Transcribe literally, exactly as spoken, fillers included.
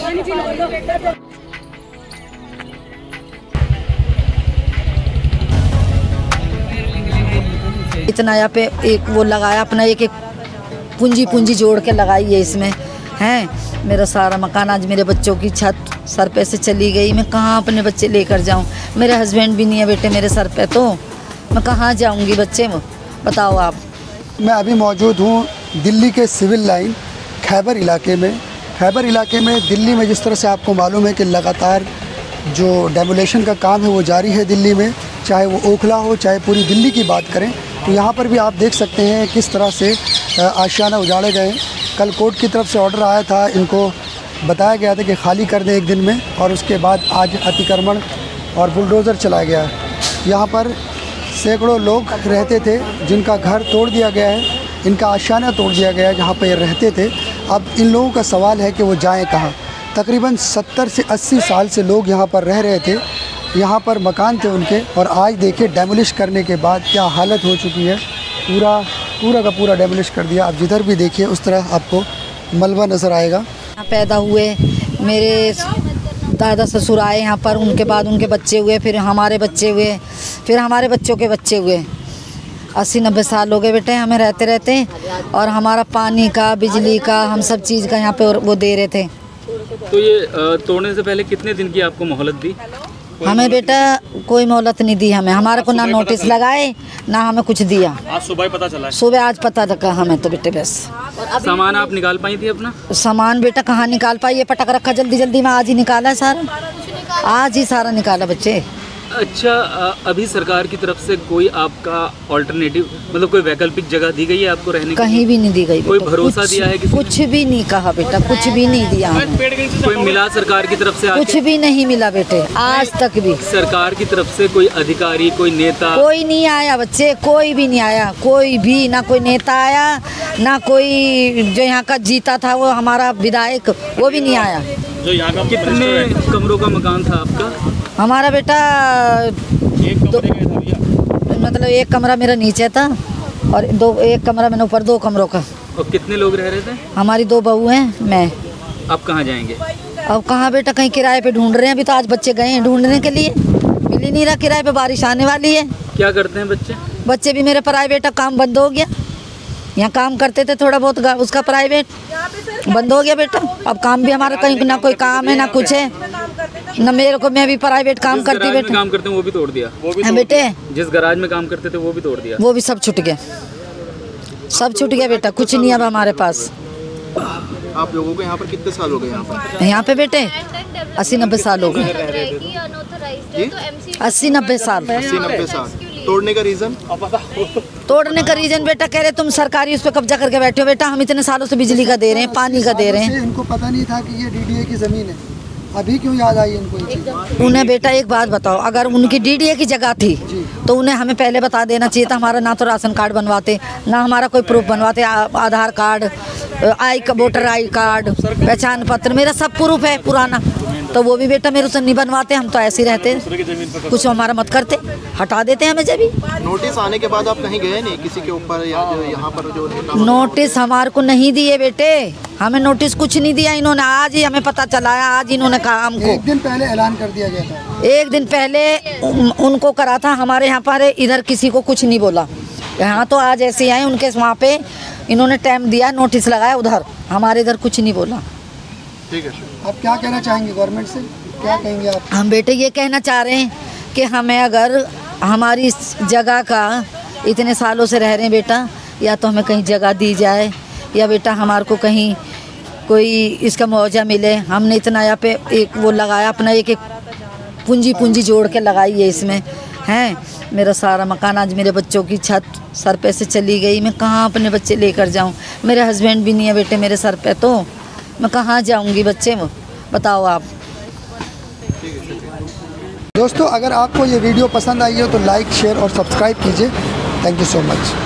इतना यहाँ पे एक वो लगाया अपना एक एक पूंजी पूंजी जोड़ के लगाई है इसमें हैं। मेरा सारा मकान आज मेरे बच्चों की छत सर पे से चली गई। मैं कहाँ अपने बच्चे लेकर जाऊँ? मेरे हस्बैंड भी नहीं है बेटे मेरे सर पे, तो मैं कहाँ जाऊँगी बच्चे? बताओ आप। मैं अभी मौजूद हूँ दिल्ली के सिविल लाइन खैबर इलाके में। खैबर इलाके में दिल्ली में जिस तरह से आपको मालूम है कि लगातार जो डेमोलेशन का काम है वो जारी है दिल्ली में, चाहे वो ओखला हो चाहे पूरी दिल्ली की बात करें, तो यहाँ पर भी आप देख सकते हैं किस तरह से आशियाना उजाड़े गए। कल कोर्ट की तरफ से ऑर्डर आया था, इनको बताया गया था कि खाली कर दें एक दिन में, और उसके बाद आज अतिक्रमण और बुलडोज़र चलाया गया। यहाँ पर सैकड़ों लोग रहते थे जिनका घर तोड़ दिया गया है, इनका आशियाना तोड़ दिया गया है जहाँ पर ये रहते थे। अब इन लोगों का सवाल है कि वो जाएँ कहाँ? तकरीबन सत्तर से अस्सी साल से लोग यहाँ पर रह रहे थे, यहाँ पर मकान थे उनके, और आज देखिए डेमोलिश करने के बाद क्या हालत हो चुकी है। पूरा पूरा का पूरा डेमोलिश कर दिया। आप जिधर भी देखिए उस तरह आपको मलबा नज़र आएगा। पैदा हुए मेरे दादा ससुर आए यहाँ पर, उनके बाद उनके बच्चे हुए, फिर हमारे बच्चे हुए, फिर हमारे बच्चों के बच्चे हुए। अस्सी नब्बे साल हो गए बेटे हमें रहते रहते, और हमारा पानी का बिजली का हम सब चीज़ का यहाँ पे वो दे रहे थे। तो ये तोड़ने से पहले कितने दिन की आपको मोहलत दी? हमें बेटा कोई मोहलत नहीं दी हमें, हमारे को ना नोटिस लगाए ना हमें कुछ दिया। आज सुबह पता चला? सुबह आज पता लगा हमें तो बेटे। बस सामान आप निकाल पाई थी अपना? सामान बेटा कहाँ निकाल पाई, ये पटक रखा जल्दी जल्दी में, आज ही निकाला है सारा, आज ही सारा निकाला बच्चे। अच्छा, अभी सरकार की तरफ से कोई आपका ऑल्टरनेटिव मतलब कोई वैकल्पिक जगह दी गई है आपको रहने की? कहीं भी नहीं दी गई। कोई भरोसा दिया है? कुछ भी नहीं कहा बेटा, कुछ भी नहीं दिया हमें। कोई मिला सरकार की तरफ से? कुछ भी नहीं मिला बेटे आज तक भी। सरकार की तरफ से कोई अधिकारी, कोई नेता? कोई नहीं आया बच्चे, कोई भी नहीं आया, कोई भी ना कोई नेता आया, ना कोई जो यहाँ का जीता था वो हमारा विधायक, वो भी नहीं आया। जो यहाँ का कितने कमरों का मकान था आपका? हमारा बेटा एक कमरे का था भैया? मतलब एक कमरा मेरा नीचे था और दो एक कमरा मैंने ऊपर, दो कमरों का। और कितने लोग रह रहे थे? हमारी दो बहू हैं, मैं। अब कहाँ जाएंगे? अब कहाँ बेटा, कहीं किराए पे ढूंढ रहे हैं। अभी तो आज बच्चे गए हैं ढूंढने के लिए, मिल ही नहीं रहा किराए पे, बारिश आने वाली है। क्या करते हैं बच्चे? बच्चे भी मेरे प्राइवेट काम बंद हो गया। यहाँ काम करते थे थोड़ा बहुत, उसका प्राइवेट बंद हो गया बेटा। अब काम भी हमारा कहीं ना कोई काम है ना कुछ है, न मेरे को, मैं भी प्राइवेट काम करती बेटा। काम करते हैं वो भी तोड़ दिया? वो भी तोड़ बेटे दिया। जिस गैराज में काम करते थे वो भी तोड़ दिया? वो भी सब छूट गया, सब छूट गया बेटा, कुछ नहीं अब हमारे पास। आप लोगों को यहाँ पर कितने साल हो गए? यहाँ पर यहाँ पे बेटे अस्सी नब्बे साल हो गए। अस्सी नब्बे साल अस्सी नब्बे साल तोड़ने का रीजन? तोड़ने का रीजन बेटा कह रहे तुम सरकारी उस पर कब्जा करके बैठे हो। बेटा हम इतने सालों से बिजली का दे रहे हैं, पानी का दे रहे हैं। इनको पता नहीं था कि ये डीडीए की जमीन है, अभी क्यों याद आई इनको? उन्हें बेटा एक बात बताओ, अगर उनकी डीडीए की जगह थी तो उन्हें हमें पहले बता देना चाहिए था। हमारा ना तो राशन कार्ड बनवाते, ना हमारा कोई प्रूफ बनवाते, Aadhaar card, I voter I card, पहचान पत्र, मेरा सब प्रूफ है पुराना, तो वो भी बेटा मेरे से नहीं बनवाते। हम तो ऐसे ही रहते, कुछ हमारा मत करते, हटा देते हमें जब भी। नोटिस आने के बाद आप कहीं गए नहीं किसी के ऊपर या यहाँ पर जो? नोटिस हमारे को नहीं दिए बेटे, हमें नोटिस कुछ नहीं दिया इन्होंने। आज ही हमें पता चला है, आज इन्होंने कहा हमको। एक दिन पहले ऐलान कर दिया गया था। एक दिन पहले उन, उनको करा था, हमारे यहाँ पर इधर किसी को कुछ नहीं बोला। यहाँ तो आज ऐसे आए, उनके वहाँ पे इन्होंने टाइम दिया, नोटिस लगाया, उधर हमारे इधर कुछ नहीं बोला। ठीक है, आप क्या कहना चाहेंगे गवर्नमेंट से, क्या कहेंगे आप? हम बेटे ये कहना चाह रहे हैं कि हमें अगर हमारी इस जगह का, इतने सालों से रह रहे हैं बेटा, या तो हमें कहीं जगह दी जाए, या बेटा हमारे को कहीं कोई इसका मुआवजा मिले। हमने इतना यहाँ पे एक वो लगाया अपना एक एक पूंजी पूंजी जोड़ के लगाई है इसमें हैं। मेरा सारा मकान आज मेरे बच्चों की छत सर पे से चली गई। मैं कहाँ अपने बच्चे लेकर जाऊँ? मेरे हस्बैंड भी नहीं है बेटे मेरे सर पे, तो मैं कहाँ जाऊँगी बच्चे? बताओ आप। दोस्तों अगर आपको ये वीडियो पसंद आई हो तो लाइक, शेयर और सब्सक्राइब कीजिए। Thank you so much.